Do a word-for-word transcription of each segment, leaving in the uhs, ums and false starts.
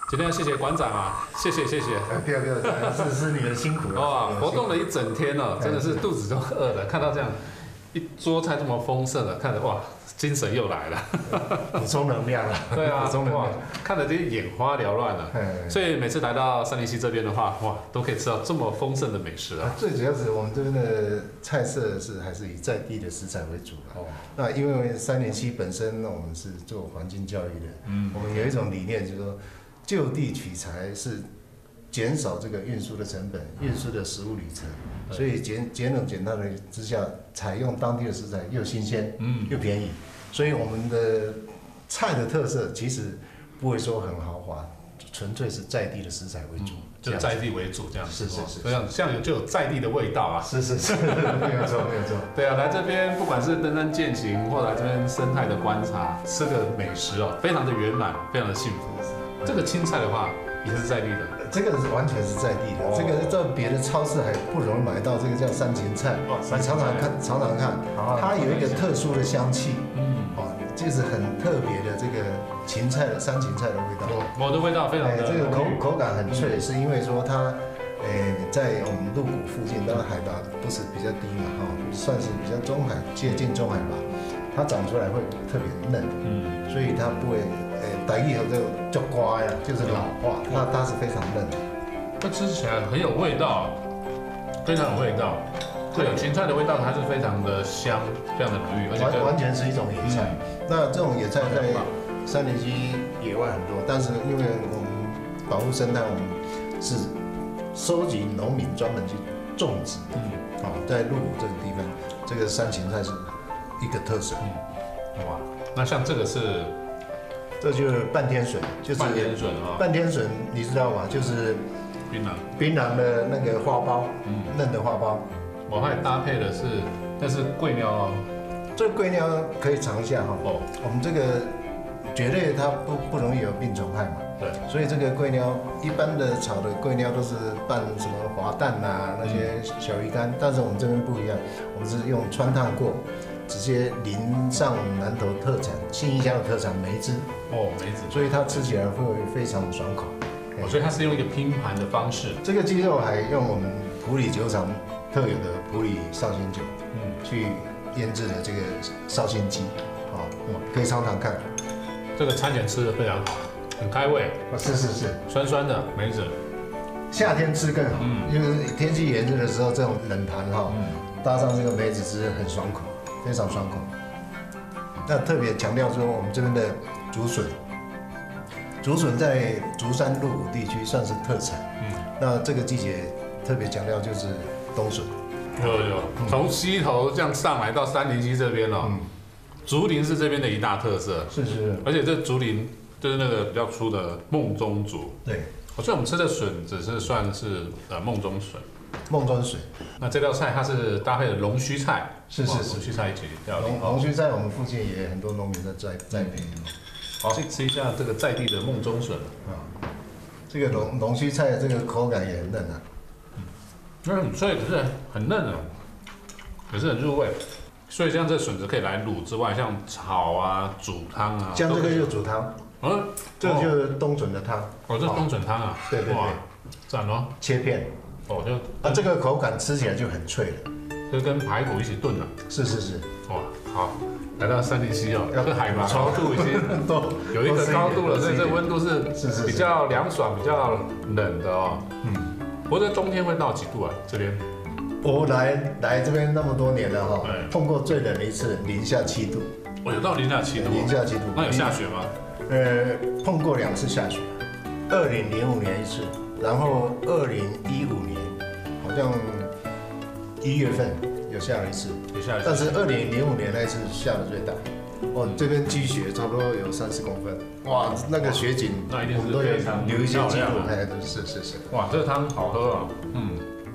今天要谢谢馆长啊，谢谢谢谢。 不要不要，是是你们辛苦了。 哇，活动了一整天哦，真的是肚子都饿了。看到这样一桌菜这么丰盛的，看着哇，精神又来了， 补充能量了。 对啊， 补充能量， 看着这眼花缭乱了。所以每次来到三林溪这边的话，哇，都可以吃到这么丰盛的美食啊。 最主要是我们这边的菜色是还是以在地的食材为主哦。那因为三林溪本身我们是做环境教育的，嗯，我们有一种理念就是说，就地取材是减少这个运输的成本，运输的食物里程。所以节节能减碳的之下，采用当地的食材又新鲜，嗯，又便宜，所以我们的菜的特色其实不会说很豪华，纯粹是在地的食材为主， 嗯、就在地为主这样子。 是是是， 这样这样就有在地的味道啊。 是是是，没有错没有错。 对啊，来这边不管是登山健行，或来这边生态的观察，吃个美食哦，非常的圆满，非常的幸福。这个青菜的话，也是在地的。 这个是完全是在地的，哦、这个在别的超市还不容易买到。这个叫山芹菜，哦、你常常看，常常看，它有一个特殊的香气，嗯，哦，就是很特别的这个芹菜的山芹菜的味道。 我的味道非常的， 这个口口感很脆，是因为说它，诶，在我们鹿谷附近，当然海拔不是比较低嘛，哈，算是比较中海，接近中海拔，它长出来会特别嫩，嗯，所以它不会。台语和这个叫瓜呀，就是老化，那它是非常嫩的。 它吃起来很有味道，非常有味道。对，芹菜的味道还是非常的香，非常的浓郁，而且完完全是一种野菜。嗯、那这种野菜在三林溪野外很多，但是因为我们保护生态，我们是收集农民专门去种植。嗯，好，在鹿谷这个地方，这个山芹菜是一个特色。 嗯，哇，那像这个是。 这就是半天笋，就是半天笋啊。 半天笋你知道吗？就是槟榔， 槟榔的那个花苞，嗯，嫩的花苞。 我还搭配的是，那是桂鸟哦。 这桂鸟可以尝一下哈。哦，我们这个蕨类它不不容易有病虫害嘛。 对。 所以这个桂鸟一般的炒的桂鸟都是拌什么滑蛋呐、那些小鱼干，但是我们这边不一样，我们是用川烫过。直接淋上南投特产信义乡的特产梅子哦，梅子， 所以它吃起来会非常爽口。 哦，所以它是用一个拼盘的方式。 这个鸡肉还用我们埔里酒厂特有的埔里绍兴酒，嗯，去腌制的这个绍兴鸡，啊，可以尝尝看。 这个餐前吃的非常好，很开胃。 是是是， 酸酸的梅子， 夏天吃更好，嗯，因为天气炎热的时候，这种冷盘哈，搭上这个梅子汁很爽口。非常爽口。那特别强调说，我们这边的竹笋，竹笋在竹山鹿谷地区算是特产。嗯，那这个季节特别强调就是冬笋。 有有，从溪头这样上来到三林溪这边哦，嗯、竹林是这边的一大特色。 是是。 而且这竹林就是那个比较粗的梦中竹。 对。 所以我们吃的笋只是算是呃梦中笋。 梦中笋， 那这道菜它是搭配的龙须菜， 是是是， 龙须菜一起料理。 龙龙须菜我们附近也很多农民在栽栽培。 好，吃一下这个在地的梦中笋啊，这个龙龙须菜这个口感也很嫩啊， 嗯，很脆，可是很嫩啊，也是很入味。所以像这笋子可以来卤之外，像炒啊、煮汤啊， 像这个就煮汤，嗯，这个就是冬笋的汤。 哦，这是冬笋汤啊， 对对对， 赞哦， 切片。 哦，就啊，这个口感吃起来就很脆了， 就跟排骨一起炖了。 是是是， 哇，好，来到三林溪哦，这海拔高度已经有一个高度了，所以这温度是是是比较凉爽、比较冷的哦。嗯，不过这冬天会到几度啊？这边我来来这边那么多年了哈，碰过最冷的一次零下七度。 我有到零下七度， 零下七度。 那有下雪吗？ 呃，碰过两次下雪，二零零五年一次。然后二零一五年好像一月份有下了一次， 有下一次， 但是二零零五年那一次下的最大，哦，这边积雪差不多有三十公分，哇，那个雪景， 那一定是都有留一些记录， 哎， 是是是， 哇，这个汤好喝啊，嗯，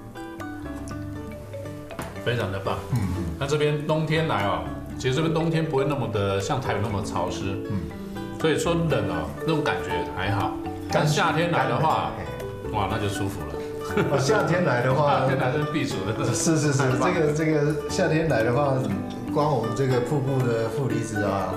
非常的棒，嗯嗯，那这边冬天来哦，其实这边冬天不会那么的像台北那么潮湿，嗯，所以说冷哦，那种感觉还好，但夏天来的话。哇，那就舒服了。 哦，夏天来的话， 夏天来是避暑的。 是是是，这个这个夏天来的话，光我们这个瀑布的负离子啊，哈，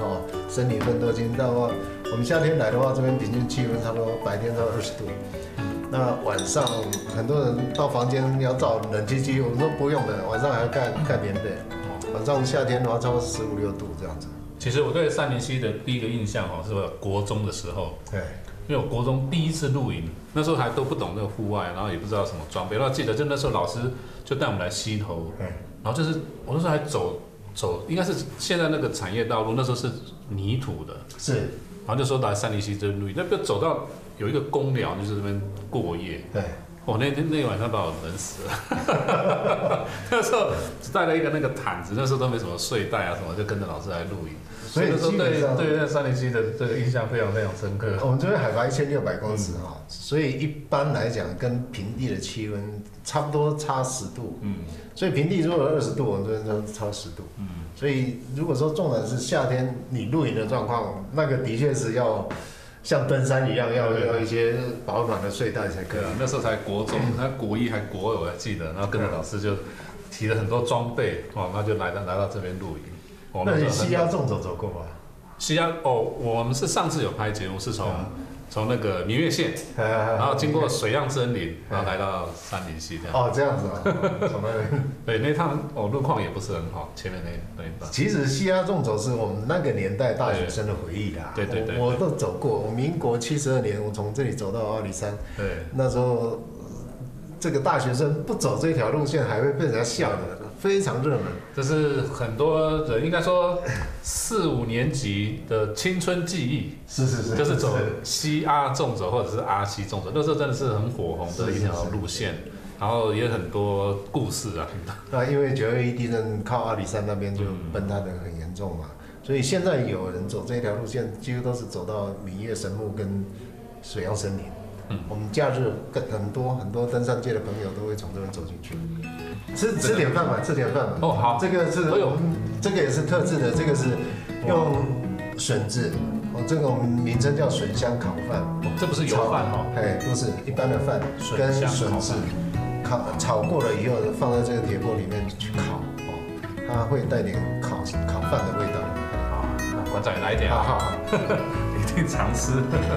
生理分多精。到我们夏天来的话，这边平均气温差不多白天到二十度，那晚上很多人到房间要找冷气机，我们说不用的，晚上还要盖盖棉被。晚上夏天的话，差不多十五六度这样子。 其实我对三林溪的第一个印象哦，是我国中的时候， 对， 因为我国中第一次露营，那时候还都不懂那个户外，然后也不知道什么装备，然后记得就那时候老师就带我们来溪头，然后就是我那时候还走走，应该是现在那个产业道路，那时候是泥土的， 是， 然后就说来三林溪这边露营，那边走到有一个公寮，就是这边过夜， 对。 我那天那晚上把我冷死了，那时候只带了一个那个毯子，那时候都没什么睡袋啊什么，就跟着老师来露营。所以那时候对对那三林溪的这个印象非常非常深刻。 我们这边海拔一千六百公尺哈，所以一般来讲跟平地的气温差不多差十度。嗯，所以平地如果二十度，我们这边都超十度。嗯，所以如果说重点是夏天你露营的状况，那个的确是要。像登山一样，要要一些保暖的睡袋才可以。 那时候才国中，他国一还国二，我还记得，然后跟着老师就提了很多装备，哦，那就来到来到这边露营。 哦、那你西鸭纵走走过吗？ 西鸭哦，我们是上次有拍节目，是从。从那个明月线，然后经过水漾森林，然后来到三林溪这样。 哦，这样子啊，从那边。 对，那趟哦路况也不是很好，前面那那一段。 其实西鸭纵走是我们那个年代大学生的回忆啦。 对对对。 我都走过，我民国七十二年，我从这里走到阿里山。 对。 那时候，这个大学生不走这条路线，还会被人家笑的。非常热门， 这是很多人应该说四五年级的青春记忆， 是是是， 就是走西阿纵走或者是阿西纵走，那时候真的是很火红的一条路线，然后也很多故事啊。 那因为九二一地震靠阿里山那边就崩塌的很严重嘛，所以现在有人走这条路线，几乎都是走到明月神木跟水漾森林。嗯，我们假日跟很多很多登山界的朋友都会从这边走进去，吃吃点饭嘛，吃点饭嘛。 哦，好， 这个是我们这个也是特制的，这个是用笋子，哦，这个我们名称叫笋香烤饭。 哦，这不是油饭哦， 哎，不是一般的饭，跟笋子烤炒过了以后，放在这个铁锅里面去烤，哦，它会带点烤烤饭的味道。 好，那馆长也来一点啊，好好，一定常吃。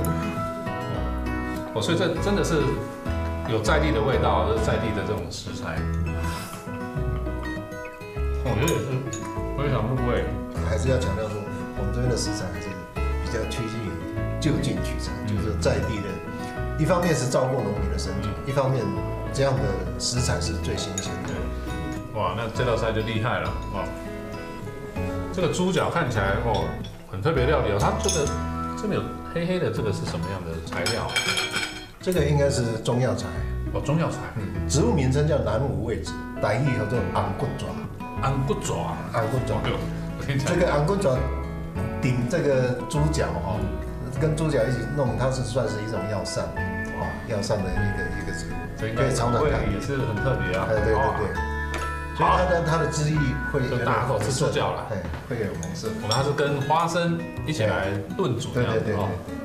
哦，所以这真的是有在地的味道，就是在地的这种食材。我觉得也是非常入味。 还是要强调说，我们这边的食材还是比较趋近于就近取材，就是在地的。一方面是照顾农民的生计，一方面这样的食材是最新鲜的。 哇，那这道菜就厉害了哇！这个猪脚看起来哦，很特别料理哦，它这个这边有黑黑的，这个是什么样的材料？ 这个应该是中药材哦，中药材。 嗯，植物名称叫南无味子，台语叫做安骨爪。 安骨爪， 安骨爪。这个安骨爪顶这个猪脚哈，跟猪脚一起弄，它是算是一种药膳，哇，药膳的一个一个植物， 可以尝尝看，也是很特别啊。 哎，对对对。所以它的它的汁液会就大口吃猪脚了， 哎，会有红色。 我们它是跟花生一起来炖煮这样子哦。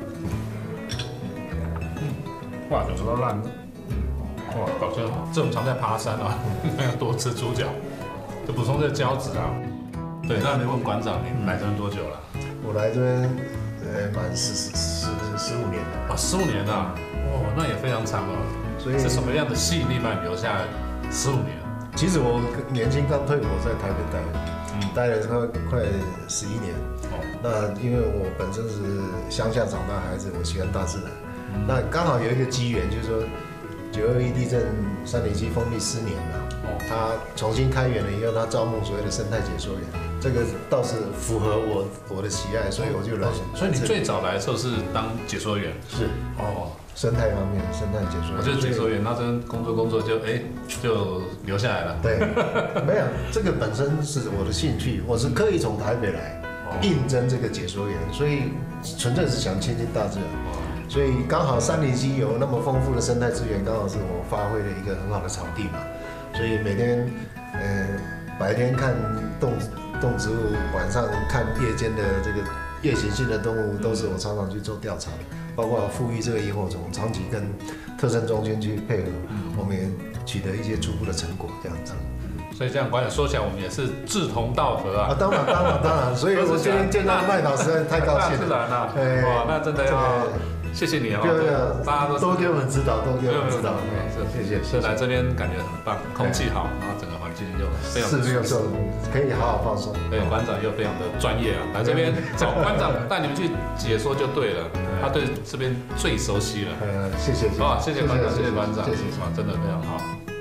哇，有时候烂，哇，搞笑！这我们常在爬山啊，要多吃猪脚，就补充这个胶质啊。对，那你问馆长，你来这边多久了？ 我来这边，呃，满十十十十五年了。 啊，十五年了，哦，那也非常长哦。所以是什么样的吸引力把你留下来十五年？ 其实我年轻刚退伍，在台北待，嗯，待了快快十一年。哦，那因为我本身是乡下长大的孩子，我喜欢大自然。嗯、那刚好有一个机缘，就是说九二一地震，三林溪封闭四年嘛。哦，他重新开园了以后，他招募所谓的生态解说员，这个倒是符合我我的喜爱，所以我就来。 所以你最早来的时候是当解说员？ 是。哦。生态方面，生态解说员， 我就是解说员，然后这工作工作就哎就留下来了。 对，没有这个本身是我的兴趣，我是刻意从台北来应征这个解说员，所以纯粹是想亲近大自然。所以刚好三林溪有那么丰富的生态资源，刚好是我发挥的一个很好的场地嘛。所以每天呃白天看动动植物，晚上看夜间的这个夜行性的动物，都是我常常去做调查的。包括富裕这个萤火虫，长期跟特生中心去配合，我们也取得一些初步的成果，这样子。 所以这样馆长说起来，我们也是志同道合啊。 啊，当然当然当然，所以我今天见到麦导实在太高兴了。 自然啦，哇，那真的要谢谢你哦，大家都多给我们指导，多给我们指导，谢谢。 所以来这边感觉很棒，空气好，然后整个环境又非常是没有错，可以好好放松。 对，馆长又非常的专业啊，来这边找馆长带你们去解说就对了，他对这边最熟悉了。 呃，谢谢， 好，谢谢馆长，谢谢馆长， 谢谢， 哇，真的非常好。